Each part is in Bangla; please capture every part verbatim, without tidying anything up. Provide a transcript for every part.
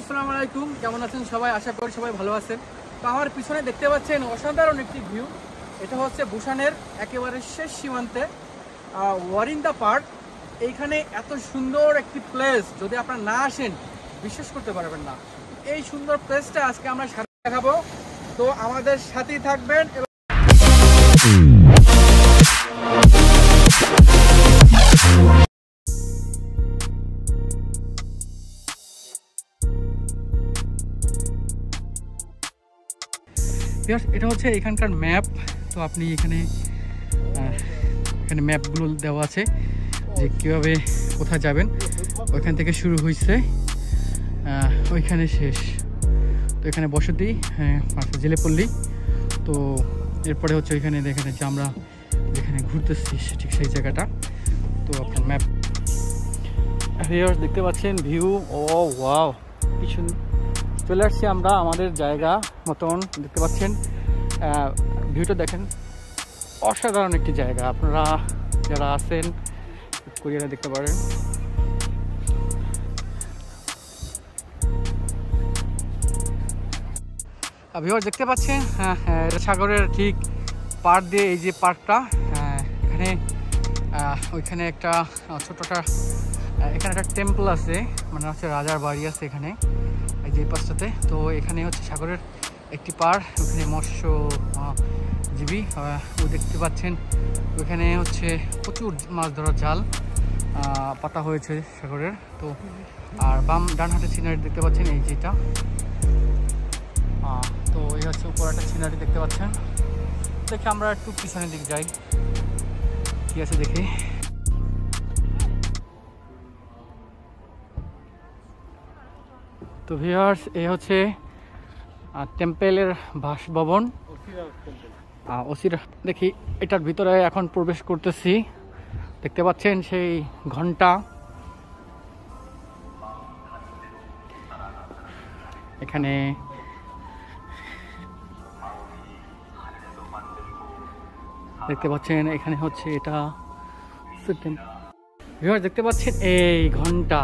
আসসালামু আলাইকুম, কেমন আছেন সবাই? আশা করি সবাই ভালো আছেন। তো আমার পিছনে দেখতে পাচ্ছেন অসাধারণ একটি ভিউ। এটা হচ্ছে বুসানের একেবারে শেষ সীমান্তে ওয়ারিংডা পার্ক। এইখানে এত সুন্দর একটি প্লেস, যদি আপনারা না আসেন বিশ্বাস করতে পারবেন না। এই সুন্দর প্লেসটা আজকে আমরা সাথে দেখাবো, তো আমাদের সাথেই থাকবেন। এটা হচ্ছে এখানকার ম্যাপ। তো আপনি এখানে এখানে ম্যাপগুলো দেওয়া আছে যে কীভাবে কোথায় যাবেন। ওইখান থেকে শুরু হয়েছে, ওইখানে শেষ। তো এখানে বসতি, হ্যাঁ, জেলে পল্লী। তো এরপরে হচ্ছে ওইখানে দেখেন যে আমরা যেখানে ঘুরতেছি ঠিক সেই জায়গাটা। তো আপনার ম্যাপ দেখতে পাচ্ছেন, ভিউ। ও ওয়াও, পিছন চলে আসছি আমরা আমাদের জায়গা মতন। দেখতে পাচ্ছেন ভিউটা, দেখেন অসাধারণ একটি জায়গা। আপনারা যারা আছেন কোরিয়ানে দেখতে পারেন। ভিউয়ার দেখতে পাচ্ছেন, হ্যাঁ হ্যাঁ, এটা সাগরের ঠিক পার দিয়ে এই যে পার্কটা। এখানে ওইখানে একটা ছোটটা এখানে একটা টেম্পল আছে, মানে হচ্ছে রাজার বাড়ি আছে এখানে এই যে পাশটাতে। তো এখানে হচ্ছে সাগরের একটি পার, ওখানে মৎস্য জীবী ও দেখতে পাচ্ছেন। ওখানে হচ্ছে প্রচুর মাছ ধরার জাল পাতা হয়েছে সাগরের। তো আর বাম ডান হাতে সিনারি দেখতে পাচ্ছেন এই যেটা। তো এই হচ্ছে উপর একটা সিনারি দেখতে পাচ্ছেন। দেখে আমরা একটু পিছনের দিকে যাই, কি আছে দেখি। তো ভিউয়ার্স, এই হচ্ছে টেম্পেলের বাসভবন ওসিরা। দেখি এটার ভিতরে এখন প্রবেশ করতেছি। দেখতে পাচ্ছেন সেই ঘন্টা, এখানে দেখতে পাচ্ছেন। এখানে হচ্ছে এটা ভিউয়ার্স দেখতে পাচ্ছেন এই ঘন্টা।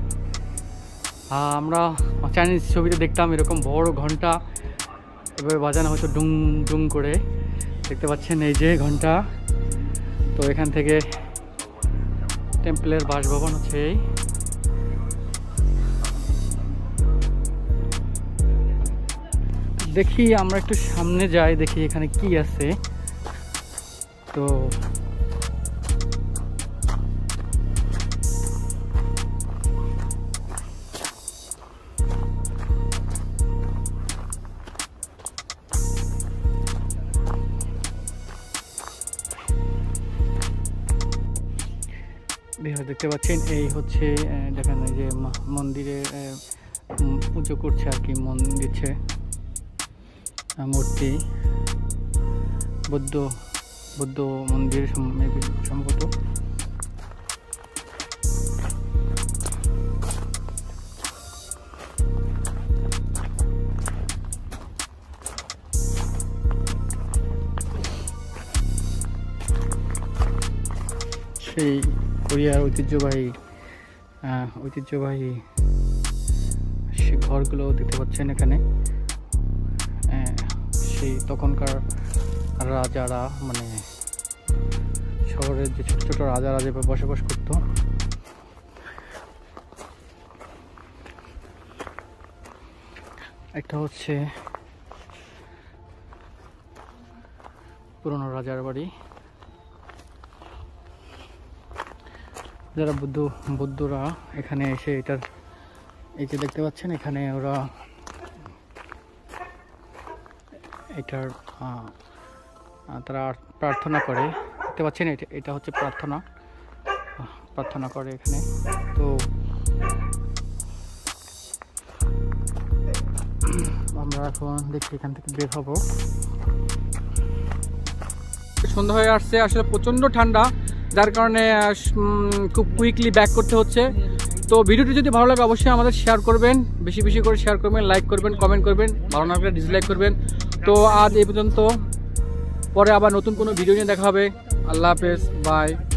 আমরা চাইনিজ ছবিতে দেখতাম এরকম বড় ঘন্টা এভাবে বাজানো হয়তো ডুং ডুং করে। দেখতে পাচ্ছেন এই যে ঘন্টা। তো এখান থেকে টেম্পলের বাসভবন হচ্ছে এই। দেখি আমরা একটু সামনে যাই, দেখি এখানে কি আছে। তো দেখতে পাচ্ছেন এই হচ্ছে, দেখেন এই যে মন্দিরে পুজো করছে আর কি, মন দিচ্ছে মূর্তি, বৌদ্ধ বৌদ্ধ মন্দির সম্ভবত। সেই কোরিয়ার ঐতিহ্যবাহী ঐতিহ্যবাহী সে ঘরগুলো দেখতে পাচ্ছেন এখানে। সেই তখনকার রাজারা, মানে শহরের যে ছোট ছোট রাজারা যেভাবে বসবাস করত। একটা হচ্ছে পুরনো রাজার বাড়ি। যারা বুদ্ধ বুদ্ধরা এখানে এসে এটার এই যে দেখতে পাচ্ছেন, এখানে ওরা এটার তারা প্রার্থনা করে। দেখতে পাচ্ছেন এটা এটা হচ্ছে প্রার্থনা প্রার্থনা করে এখানে। তো আমরা এখন দেখি এখান থেকে বের হব। সন্ধ্যা হয়ে আসছে, আসলে প্রচণ্ড ঠান্ডা, যার কারণে খুব কুইকলি ব্যাক করতে হচ্ছে। তো ভিডিওটি যদি ভালো লাগে অবশ্যই আমাদের শেয়ার করবেন, বেশি বেশি করে শেয়ার করবেন, লাইক করবেন, কমেন্ট করবেন, ভালো না লাগলে ডিসলাইক করবেন। তো আজ এই পর্যন্ত, পরে আবার নতুন কোনো ভিডিও নিয়ে দেখা হবে। আল্লাহ হাফেজ, বাই।